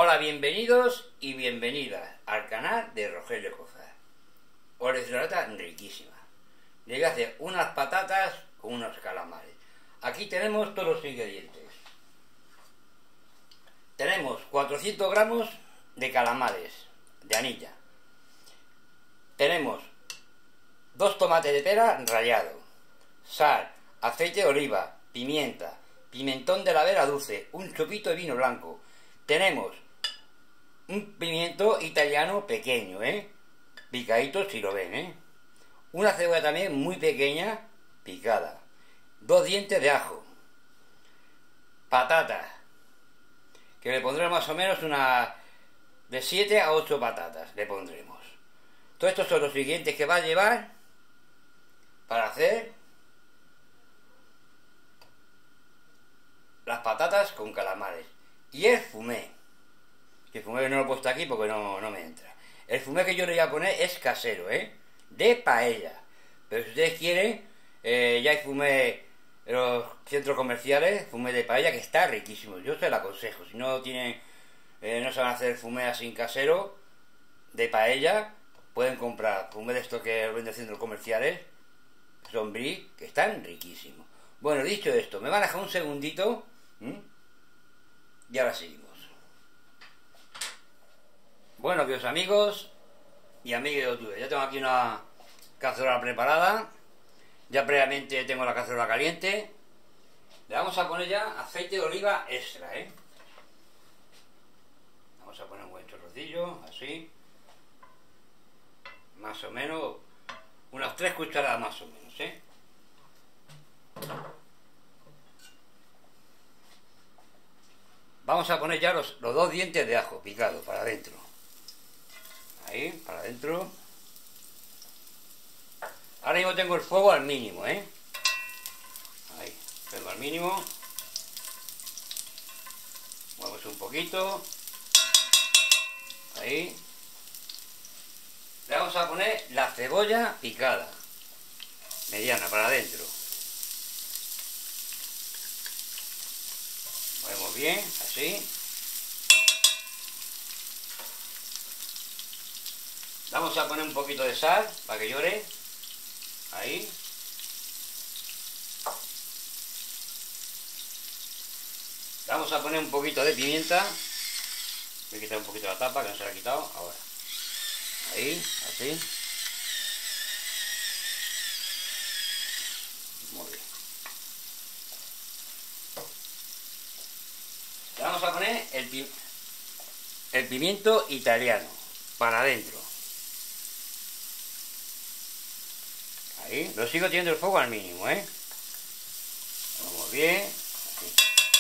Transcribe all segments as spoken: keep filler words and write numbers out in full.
Hola, bienvenidos y bienvenidas al canal de Rogelio Cozar. Os les receta riquísima. Le voy a hacer unas patatas con unos calamares. Aquí tenemos todos los ingredientes. Tenemos cuatrocientos gramos de calamares de anilla. Tenemos dos tomates de pera rallados, sal, aceite de oliva, pimienta, pimentón de la vera dulce, un chupito de vino blanco. Tenemos un pimiento italiano pequeño, ¿eh? Picadito si lo ven, ¿eh? Una cebolla también muy pequeña, picada. Dos dientes de ajo. Patatas, que le pondremos más o menos una de siete a ocho patatas, le pondremos. Todos estos son los ingredientes que va a llevar para hacer las patatas con calamares. Y el fumé, que el fumé no lo he puesto aquí porque no, no me entra. El fumé que yo le voy a poner es casero, ¿eh? De paella. Pero si ustedes quieren, eh, ya hay fumé en los centros comerciales, fumé de paella, que está riquísimo. Yo se lo aconsejo. Si no tienen, eh, no saben hacer fumé así casero, de paella, pueden comprar fumé de estos que venden en centros comerciales, son brie, que están riquísimos. Bueno, dicho esto, me van a dejar un segundito, ¿m? Y ahora seguimos. Bueno, queridos amigos y amigas de YouTube, ya tengo aquí una cazuela preparada. Ya previamente tengo la cazuela caliente. Le vamos a poner ya aceite de oliva extra, ¿eh? Vamos a poner un buen chorrocillo, así. Más o menos, unas tres cucharadas más o menos, ¿eh? Vamos a poner ya los, los dos dientes de ajo picados para adentro. Ahí, para adentro. Ahora mismo tengo el fuego al mínimo, ¿eh? Ahí, tengo al mínimo. Muevemos un poquito. Ahí. Le vamos a poner la cebolla picada. Mediana, para adentro. Movemos bien, así. Vamos a poner un poquito de sal para que llore. Ahí. Vamos a poner un poquito de pimienta. Voy a quitar un poquito la tapa que no se la ha quitado. Ahora. Ahí, así. Muy bien. Le vamos a poner el, pi el pimiento italiano para adentro. Ahí, lo sigo teniendo el fuego al mínimo, ¿eh? Vamos bien. Así.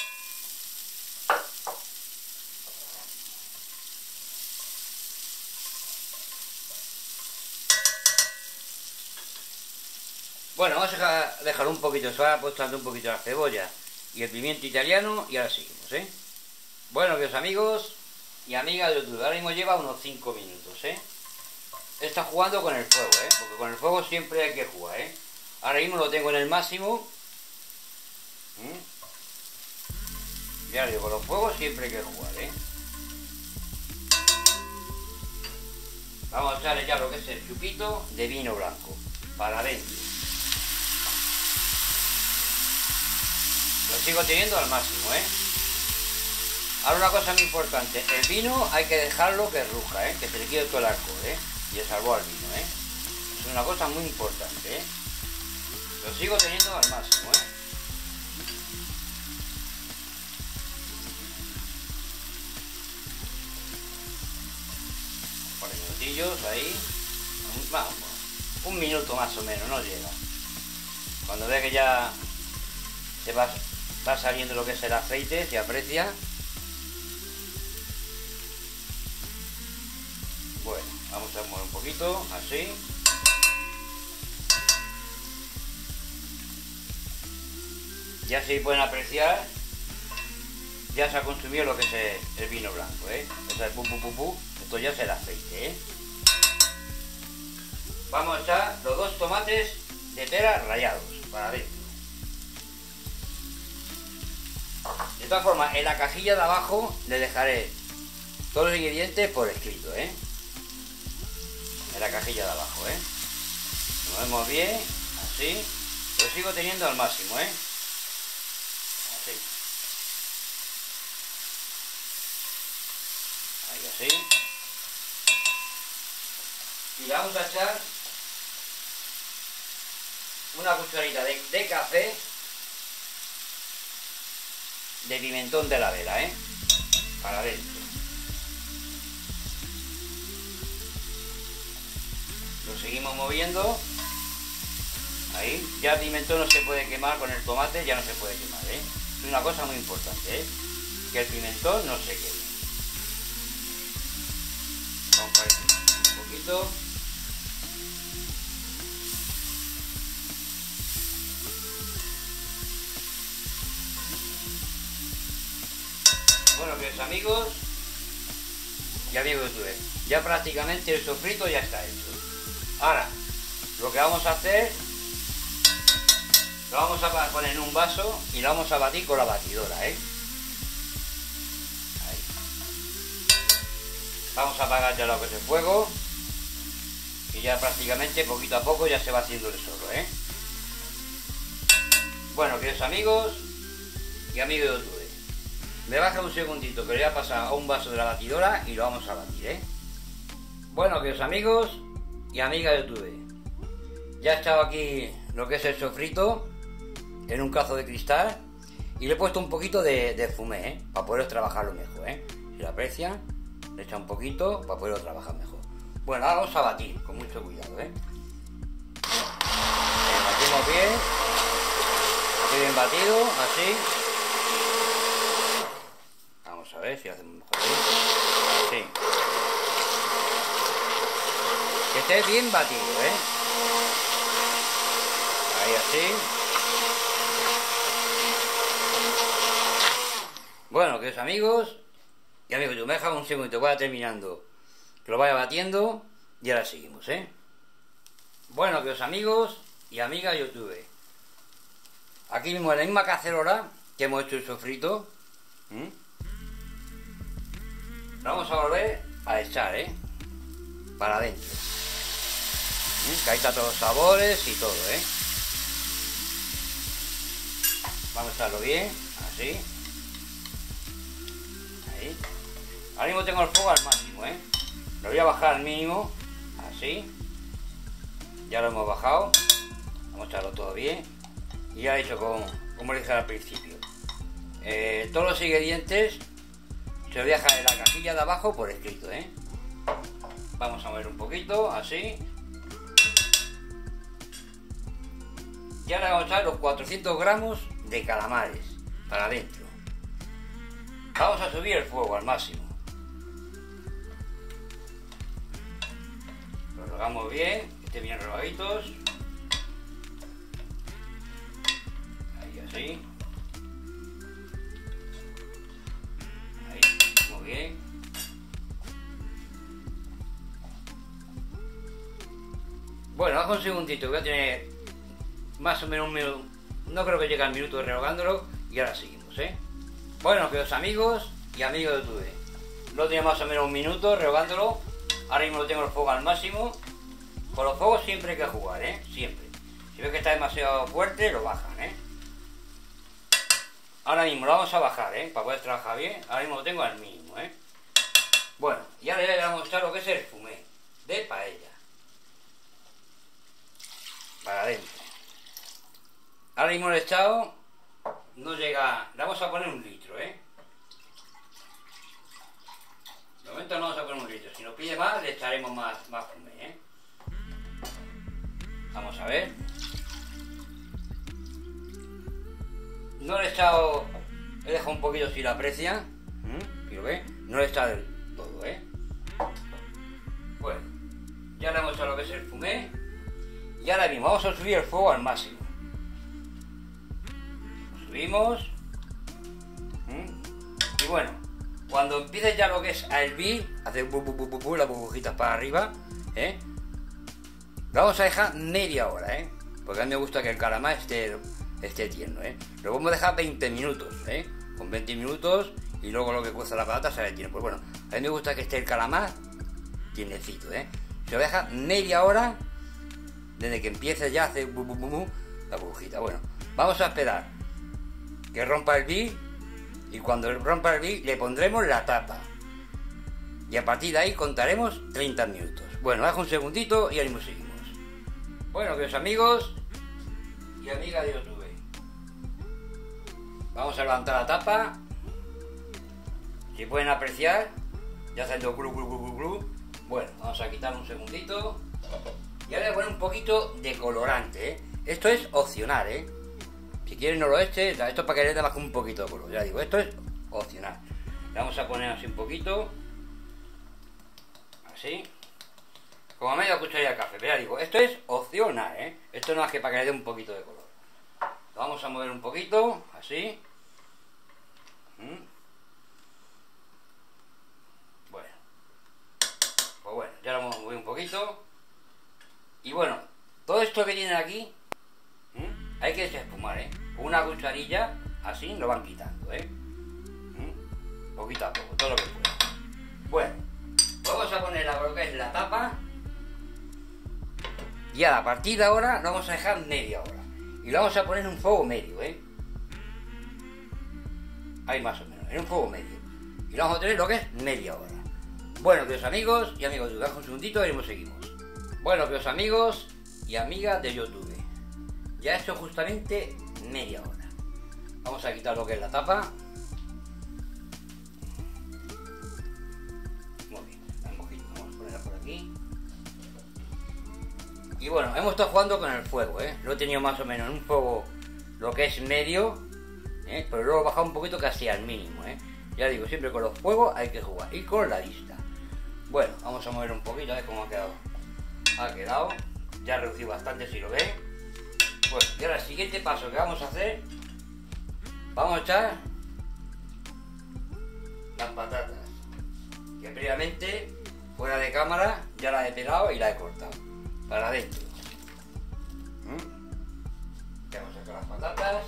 Bueno, vamos a dejar un poquito, se va apostando un poquito la cebolla y el pimiento italiano y ahora seguimos, ¿eh? Bueno, queridos amigos y amigas de YouTube, ahora mismo lleva unos cinco minutos, ¿eh? Está jugando con el fuego, ¿eh? Porque con el fuego siempre hay que jugar, ¿eh? Ahora mismo lo tengo en el máximo. ¿Mm? Ya digo, con los fuegos siempre hay que jugar, ¿eh? Vamos a echarle ya lo que es el chupito de vino blanco para adentro. Lo sigo teniendo al máximo, ¿eh? Ahora una cosa muy importante, el vino hay que dejarlo que ruja, ¿eh? Que se le quede todo el alcohol, ¿eh? Y el sabor al vino, ¿eh? Es una cosa muy importante, ¿eh? Lo sigo teniendo al máximo, ¿eh? Por minutillos ahí. Vamos, un minuto más o menos, no llega. Cuando vea que ya se va, va saliendo lo que es el aceite, se aprecia. Bueno, vamos a mover un poquito, así. Ya se pueden apreciar, ya se ha consumido lo que es el, el vino blanco, ¿eh? O sea, pum, pum, pum, pum. Esto ya es el aceite, ¿eh? Vamos a echar los dos tomates de pera rallados para adentro. De todas formas, en la cajilla de abajo le dejaré todos los ingredientes por escrito, ¿eh? En la cajilla de abajo, ¿eh? Lo vemos bien, así. Lo sigo teniendo al máximo, ¿eh? Así. Ahí así. Y le vamos a echar una cucharita de, de café de pimentón de la vela, ¿eh? Para adentro. Lo seguimos moviendo. Ahí. Ya el pimentón no se puede quemar con el tomate, ya no se puede quemar, ¿eh? Es una cosa muy importante, ¿eh? Que el pimentón no se queme. Vamos a ver un poquito. Bueno, queridos amigos y amigos de YouTube, ya prácticamente el sofrito ya está hecho. Ahora, lo que vamos a hacer, lo vamos a poner en un vaso y lo vamos a batir con la batidora, ¿eh? Ahí. Vamos a apagar ya lo que es el fuego y ya prácticamente poquito a poco ya se va haciendo el solo, ¿eh? Bueno, queridos amigos y amigos de YouTube, me baja un segundito que le voy a pasar a un vaso de la batidora y lo vamos a batir, ¿eh? Bueno, queridos amigos y amigas de YouTube, ya he echado aquí lo que es el sofrito en un cazo de cristal y le he puesto un poquito de, de fumé, ¿eh? Para poder trabajarlo mejor, ¿eh? Si lo aprecian, le echa un poquito para poderlo trabajar mejor. Bueno, ahora vamos a batir con mucho cuidado, ¿eh? Eh, batimos bien, bien batido, así. Vamos a ver si lo hacemos mejor. Así. Que esté bien batido, ¿eh? Ahí así. Bueno, queridos amigos y amigos, yo me dejo un segundo, voy a terminando que lo vaya batiendo y ahora seguimos, ¿eh? Bueno, queridos amigos y amigas de YouTube, aquí mismo en la misma cacerola que hemos hecho el sofrito, ¿eh? Lo vamos a volver a echar, ¿eh? Para adentro. ¿Eh? Que ahí está todos los sabores y todo, ¿eh? Vamos a echarlo bien, así. Ahí. Ahora mismo tengo el fuego al máximo, ¿eh? Lo voy a bajar al mínimo, así. Ya lo hemos bajado. Vamos a echarlo todo bien. Y ya he hecho como, como le dije al principio. Eh, todos los ingredientes se los voy a dejar en la cajilla de abajo por escrito, ¿eh? Vamos a mover un poquito, así. Y ahora vamos a echar los cuatrocientos gramos de calamares para adentro. Vamos a subir el fuego al máximo. Lo regamos bien, que estén bien regaditos. Ahí así. Ahí, muy bien. Bueno, bajo un segundito, voy a tener más o menos un minuto, no creo que llegue al minuto rehogándolo y ahora seguimos, ¿eh? Bueno, queridos amigos y amigos de YouTube, lo tenía más o menos un minuto rehogándolo, ahora mismo lo tengo el fuego al máximo. Con los fuegos siempre hay que jugar, ¿eh? Siempre. Si ves que está demasiado fuerte, lo bajan, ¿eh? Ahora mismo lo vamos a bajar, ¿eh? Para poder trabajar bien, ahora mismo lo tengo al mínimo, ¿eh? Bueno, y ahora le voy a mostrar lo que es el fumé de paella. Para adentro. Ahora mismo le he echado, no llega, le vamos a poner un litro, ¿eh? De momento no vamos a poner un litro, si nos pide más le echaremos más, más fumé, ¿eh? Vamos a ver. No le he echado, he dejado un poquito si lo aprecia, ¿Mm? ¿Lo ve? No le he echado del todo, ¿eh? Bueno, ya le hemos echado lo que es el fumé. Y ahora mismo vamos a subir el fuego al máximo. Lo subimos. ¿Mm? Y bueno, cuando empiece ya lo que es a hervir, hacer bu, bu, bu, bu, bu, las burbujitas para arriba, ¿eh? Lo vamos a dejar media hora, ¿eh? Porque a mí me gusta que el calamar esté, esté tierno, ¿eh? Lo vamos a dejar veinte minutos, ¿eh? Con veinte minutos y luego lo que cueza la patata sale tiene. Pues bueno, a mí me gusta que esté el calamar tiernecito, ¿eh? Se lo deja media hora desde que empiece ya a hacer bu, bu, bu, bu, la burbujita. Bueno, vamos a esperar que rompa el bi y cuando rompa el bi le pondremos la tapa y a partir de ahí contaremos treinta minutos. Bueno, deja un segundito y ahí nos seguimos. Bueno, queridos amigos y amigas de YouTube, vamos a levantar la tapa. Si pueden apreciar, ya está haciendo glu, glu, glu, glu, glu. Bueno, vamos a quitar un segundito. Y ahora voy a poner un poquito de colorante, ¿eh? Esto es opcional, ¿eh? Si quieren no lo eche, esto es para que le dé bajo un poquito de color. Ya digo, esto es opcional. Le vamos a poner así un poquito. Así. Como media cucharilla de café. Pero ya digo, esto es opcional, ¿eh? Esto no es que para que le dé un poquito de color. Lo vamos a mover un poquito, así. ¿Mm? Bueno. Pues bueno, ya lo hemos movido un poquito. Y bueno, todo esto que tienen aquí, ¿eh? Hay que desespumar, ¿eh? Con una cucharilla, así lo van quitando, ¿eh? ¿Mm? Poquito a poco, todo lo que pueda. Bueno, vamos a poner lo que es la tapa. Y a la partir de ahora lo vamos a dejar media hora. Y lo vamos a poner en un fuego medio, ¿eh? Ahí más o menos, en un fuego medio. Y lo vamos a tener lo que es media hora. Bueno, queridos amigos y amigos de YouTube, un segundito y nos seguimos. Bueno, queridos amigos y amigas de YouTube, ya he hecho justamente media hora. Vamos a quitar lo que es la tapa. Muy bien, vamos a ponerla por aquí. Y bueno, hemos estado jugando con el fuego, ¿eh? Lo he tenido más o menos en un fuego lo que es medio, ¿eh? Pero luego he bajado un poquito casi al mínimo, ¿eh? Ya digo, siempre con los fuegos hay que jugar y con la vista. Bueno, vamos a mover un poquito a ver cómo ha quedado. Ha quedado, ya ha reducido bastante si lo ven. Bueno, y ahora el siguiente paso que vamos a hacer, vamos a echar las patatas, que previamente, fuera de cámara, ya las he pelado y las he cortado para adentro. ¿Mm? Ya vamos a sacar las patatas.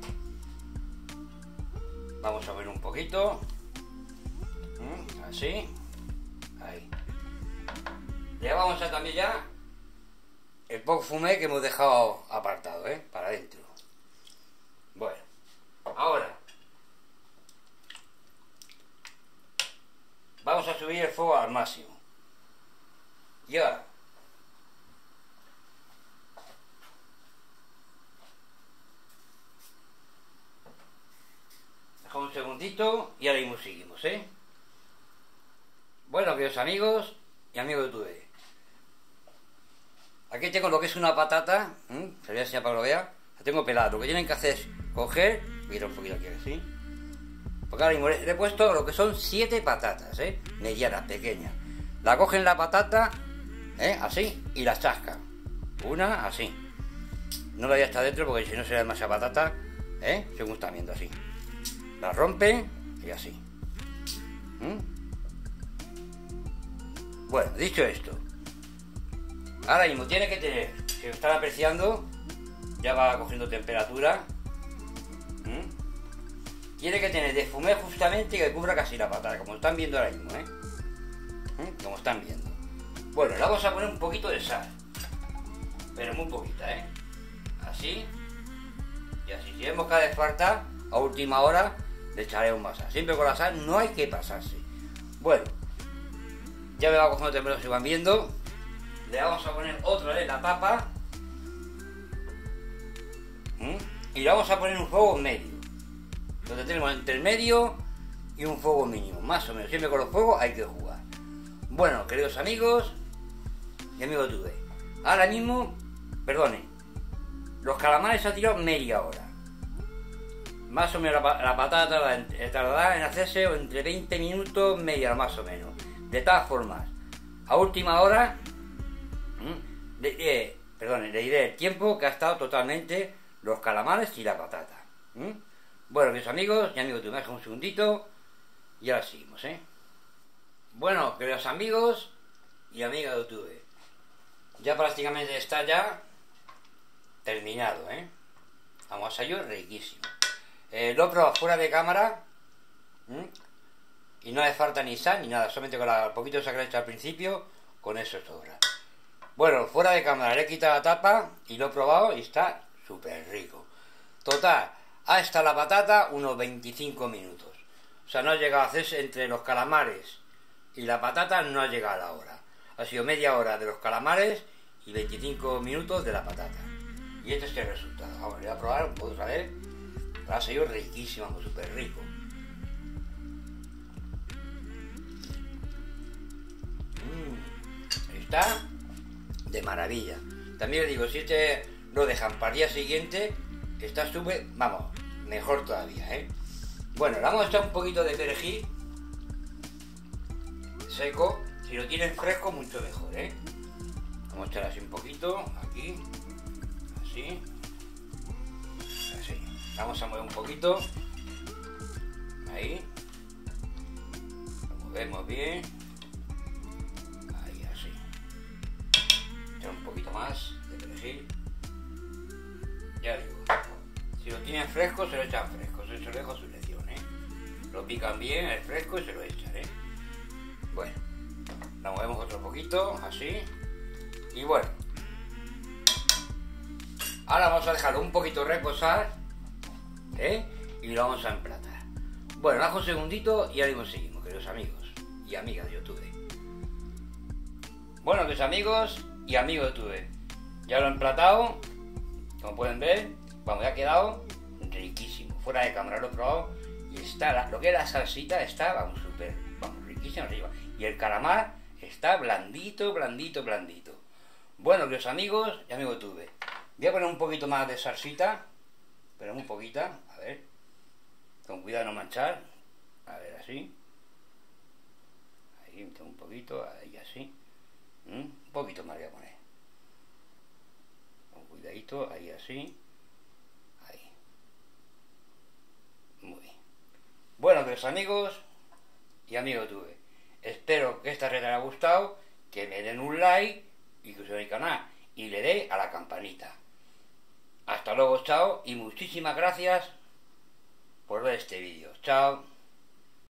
Vamos a ver un poquito. ¿Mm? Así. Ahí. Ya vamos a también ya el poc fumé que hemos dejado apartado, ¿eh? Para adentro. Bueno, ahora vamos a subir el fuego al máximo. Y ahora dejamos un segundito y ahora mismo seguimos, ¿eh? Bueno, queridos amigos y amigos de YouTube, aquí tengo lo que es una patata, ¿eh? Se lo voy a enseñar para que lo vea. La tengo pelada. Lo que tienen que hacer es coger, voy a un poquito aquí así, porque ahora mismo le he puesto lo que son siete patatas, ¿eh? Medianas, pequeñas. La cogen la patata, ¿eh? Así, y la chascan. Una así. No la voy a estar dentro porque si no será demasiada patata, ¿eh? Según están viendo así. La rompen y así. ¿Mm? Bueno, dicho esto, ahora mismo tiene que tener, si lo están apreciando, ya va cogiendo temperatura. ¿Mm? Tiene que tener de fumé justamente que cubra casi la patata, como están viendo ahora mismo, ¿eh? ¿Mm? Como están viendo. Bueno, le vamos a poner un poquito de sal, pero muy poquita, ¿eh? Así y así. Si vemos que ha de falta, a última hora le echaremos más sal. Siempre con la sal no hay que pasarse. Bueno, ya me va cogiendo temperatura, si van viendo. Le vamos a poner otra vez la tapa. ¿Mm? Y le vamos a poner un fuego medio. Donde tenemos entre el medio y un fuego mínimo, más o menos. Siempre con los fuegos hay que jugar. Bueno, queridos amigos y amigos de YouTube, ahora mismo, perdonen, los calamares se han tirado media hora. Más o menos la, la patata tardará en hacerse entre veinte minutos, media más o menos. De todas formas, a última hora, le, eh, perdón, le diré el tiempo que ha estado totalmente los calamares y la patata. ¿Mm? Bueno, mis amigos y amigos, te dejo un segundito y ahora seguimos, ¿eh? Bueno, queridos amigos y amigas de YouTube, ya prácticamente está ya terminado, ¿eh? Vamos a ello, riquísimo. Eh, lo he probado fuera de cámara ¿Mm? Y no hace falta ni sal ni nada, solamente con el poquito de sal que le he hecho al principio, con eso sobra. Bueno, fuera de cámara le he quitado la tapa y lo he probado y está súper rico. Total, hasta la patata unos veinticinco minutos. O sea, no ha llegado a hacerse entre los calamares y la patata, no ha llegado a la hora. Ha sido media hora de los calamares y veinticinco minutos de la patata. Y este es el resultado. Vamos, voy a probar, otra vez. Ha sido riquísimo, súper rico. Mm, está de maravilla. También le digo, si este lo dejan para el día siguiente, está súper, vamos, mejor todavía, ¿eh? Bueno, le vamos a echar un poquito de perejil seco. Si lo tienen fresco, mucho mejor, ¿eh? Vamos a echar así un poquito, aquí, así, así. Vamos a mover un poquito, ahí, lo movemos bien, ahí, así. Echar un poquito más de perejil. Ya digo, si lo tienen fresco, se lo echan fresco, se lo dejo a su elección, ¿eh? Lo pican bien, el fresco, y se lo echan, ¿eh? Bueno, lo movemos otro poquito, así. Y bueno, ahora vamos a dejarlo un poquito reposar, ¿eh? Y lo vamos a emplatar. Bueno, bajo un segundito y ahora mismo seguimos, queridos amigos y amigas de YouTube. Bueno, queridos amigos y amigos de YouTube, ya lo he emplatado, como pueden ver. Vamos, ya ha quedado riquísimo. Fuera de cámara lo he probado y está, la, lo que es la salsita está, vamos, súper, vamos, riquísimo arriba. Y el calamar está blandito, blandito, blandito. Bueno, queridos amigos y amigos de YouTube, voy a poner un poquito más de salsita, pero muy poquita, a ver, con cuidado de no manchar, a ver, así, ahí un poquito, ahí así, ¿Mm? un poquito más voy a poner, con cuidadito, ahí así, ahí, muy bien. Bueno, queridos amigos y amigos de YouTube, espero que esta red les haya gustado, que me den un like y que se suscriban al canal y le dé a la campanita. Hasta luego, chao, y muchísimas gracias por ver este vídeo. Chao.